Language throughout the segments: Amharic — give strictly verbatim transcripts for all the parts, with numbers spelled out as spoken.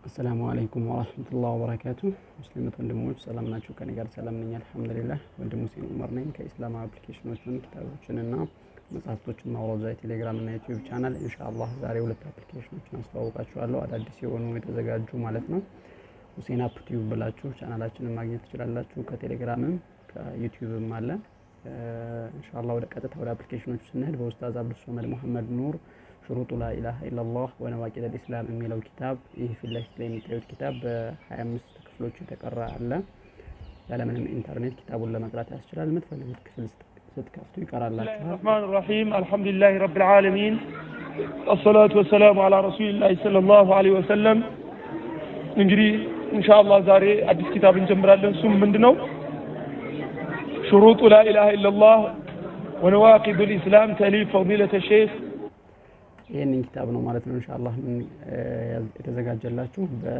السلام عليكم ورحمة الله وبركاته. مسلمة وندموش سلام ناتشو كان يقال سلام نيا الحمد لله وندموسين عمرنا كإسلام أبليكيشن وشون كتابوشنا مصحفتوشنا وروزاي تليجرام እና ዩቲዩብ ቻናል ኢንሻአላህ ዛሬ ሁለት አፕሊኬሽኖችን አስተዋውቃችኋለሁ አዳዲስ የሆኑ የተዘጋጁ ማለት ነው። ሁሴን አፕ ቲዩብ ብላችሁ ቻናላችንን ማግኘት ትችላላችሁ ከቴሌግራምም ከዩቲዩብም አለ። ኢንሻአላህ ወደ ቀጥታ ወደ አፕሊኬሽኖቹ ስንሄድ በኡስታዝ አብዱ ሶመድ መሐመድ ኑር شروط لا إله إلا الله ونواقض الإسلام የሚለው ኪታብ ይህ ፊላህ ላይ የሚታዩት ኪታብ በ25 ክፍሎች የተቀራ አለ። ያለምንም ኢንተርኔት ኪታቡን ለመቅራት ያስችላል። የምትፈልጉት ክፍል ስትከፍቱ ይቀራላችኋል። الرحمن الرحيم الحمد لله رب العالمين الصلاة والسلام على رسول الله صلى الله عليه وسلم እንግዲህ ኢንሻአላህ ዛሬ አዲስ ኪታብ እንጀምራለን። እሱም ምንድነው? شروط لا إله إلا الله ونواقض الإسلام تأليف فضيلة الشيخ ይሄንን ኪታብ ነው ማለት ነው ኢንሻአላህ የተዘጋጀላችሁ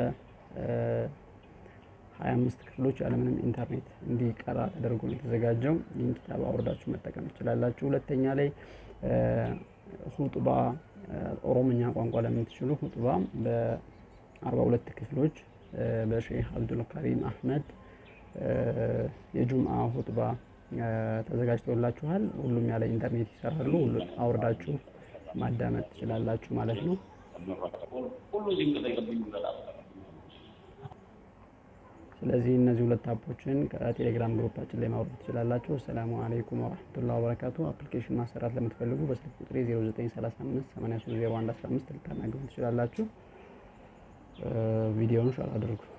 በ25 ክፍሎች ያለምንም ኢንተርኔት እንዲቀራ ተደርጎ የተዘጋጀው ይህን ኪታብ አውርዳችሁ መጠቀም ትችላላችሁ። ሁለተኛ ላይ ኹጥባ ኦሮምኛ ቋንቋ ለምትችሉ ኹጥባ በ42 ክፍሎች በሼህ አብዱል ከሪም አህመድ የጁምዓ ኹጥባ ተዘጋጅቶላችኋል። ሁሉም ያለ ኢንተርኔት ይሰራሉ። ሁሉ አውርዳችሁ ማዳመጥ ትችላላችሁ ማለት ነው። ስለዚህ እነዚህ ሁለት አፖችን ከቴሌግራም ግሩፓችን ላይ ማውረድ ትችላላችሁ። ሰላም አለይኩም ወራህመቱላሂ ወበረካቱ። አፕሊኬሽን ማሰራት ለምትፈልጉ በስልክ ቁጥሬ ዜሮ ዘጠኝ ሰላሳ አምስት ሰማንያ ሶስት ዜሮ አንድ አስራ አምስት ልታናግሩ ትችላላችሁ። ቪዲዮውን ሼር አድርጉ።